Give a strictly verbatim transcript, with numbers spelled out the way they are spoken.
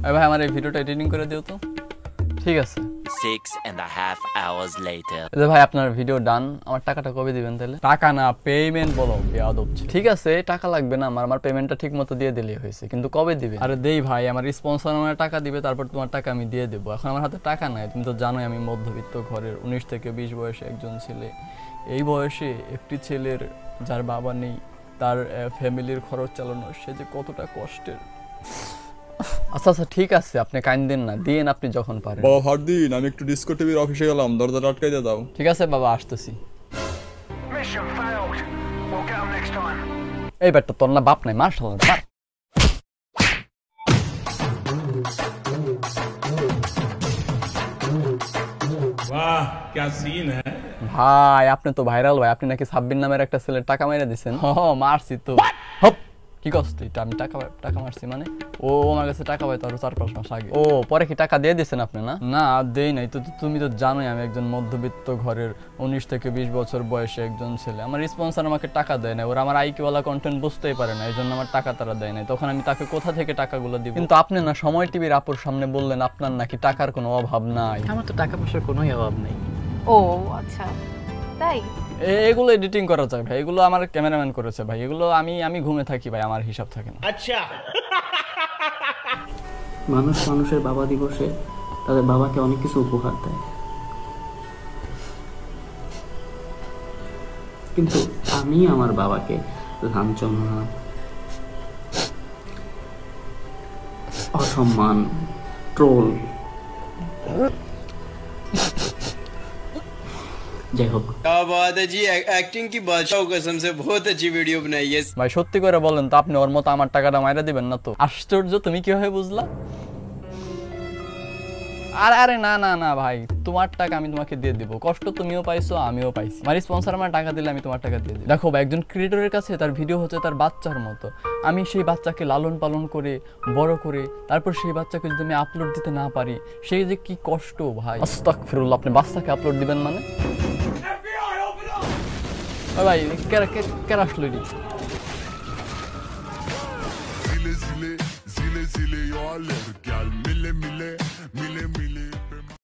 ভাই আমার এই ভিডিওটা এডিটিং করে দিও তো। ঠিক আছে। six and a half hours later. এই ভাই আপনার ভিডিও ডান, আমার টাকাটা কবে দিবেন তাহলে? টাকা না পেমেন্ট বলো, বেয়াদব। ঠিক আছে টাকা লাগবে না আমার, আমার পেমেন্টটা ঠিকমতো দিয়ে দিলেই হয়েছে, কিন্তু কবে দিবেন? আরে দেই ভাই, আমার স্পন্সর আমার টাকা দিবে, তারপর তোমার টাকা আমি দিয়ে দেবো। এখন আমার হাতে টাকা নাই, তুমি তো জানোই আমি মধ্যবিত্ত ঘরের উনিশ থেকে বিশ বয়সে একজন ছেলে। এই বয়সে একটি ছেলের যার বাবা নেই, তার ফ্যামিলির খরচ চালানো সে যে কতটা কষ্টের। আচ্ছা আচ্ছা ঠিক আছে, আপনি কাইন্দেন না, দিন আপনি যখন পারেন। বাবা ভাত দিন, আমি একটু ডিসকো টিভির অফিসে গেলাম, দরজাটা আটকাই দিয়ে দাও। ঠিক আছে বাবা আসতেছি। এই বেটা তোর না বাপ নাই, মার শালা মার। वाह क्या सीन है ভাই আপনি তো ভাইরাল ভাই, আপনি নাকি সাব্বির নামের একটা ছেলের টাকা মেরে দিছেন। হ্যাঁ মারছি তো। হপ কি করছিস এটা? আমি টাকা টাকা মারছি মানে? ও আমার কাছে টাকা পাই তো আরো চার পাঁচ মাস আগে। ও পরে কি টাকা দিয়ে দিয়েছেন আপনি? না না দেই নাই তো। তুমি তো জানোই আমি একজন মধ্যবিত্ত ঘরের উনিশ থেকে বিশ বছর বয়সে একজন ছেলে। আমার স্পন্সর আমাকে টাকা দেয় না, ওরা আমার আইকিওয়ালা কন্টেন্ট বুঝতেই পারে না, এই জন্য আমার টাকা তারা দেয় নাই। তখন আমি তাকে কোথা থেকে টাকাগুলো দিব? কিন্তু আপনি না সময় টিভির আপুর সামনে বললেন আপনার নাকি টাকার কোনো অভাব নাই। আমার তো টাকা পয়সার কোনোই অভাব নেই। ও আচ্ছা তাই? এগুলো এডিটিং করা যায় ভাই, এগুলো আমার ক্যামেরাম্যান করেছে ভাই, এগুলো আমি আমি ঘুমে থাকি ভাই, আমার হিসাব থাকে না। अच्छा মানুষ মানুষের বাবা দিবসে তাদের বাবাকে অনেক কিছু উপহার দেয়, কিন্তু আমি আমার বাবাকে লাঞ্ছনা, অসম্মান, ট্রোল, যাই হোক। क्या बात है जी, एक्टिंग की बादशाह कसम से बहुत अच्छी वीडियो बनाई है ভাই সত্যি করে বলেন তো, আপনি ওর মতো আমার টাকাটা মাইরা দিবেন না তো? আশ্চর্য, তুমি কিভাবে বুঝলা? আরে আরে না না না ভাই, তোমার টাকা আমি তোমাকে দিয়ে দিব, কষ্ট তুমিও পাইছো আমিও পাইছি। আমার স্পন্সর আমার টাকা দিলে আমি তোমার টাকা দিয়ে দিই। দেখো ভাই, একজন ক্রিয়েটরের কাছে তার ভিডিও হচ্ছে তার বাচ্চার মতো। আমি সেই বাচ্চাকে লালন পালন করে বড় করে তারপর সেই বাচ্চাকে যদি আমি আপলোড দিতে না পারি, সেই যে কি কষ্ট ভাই। আস্তাগফিরুল্লাহ, আপনি বাচ্চাকে আপলোড দিবেন মানে? ভাই কেরা কেরা আসলো রে? zile zile zile zile eu alerg, iar mile mile mile mile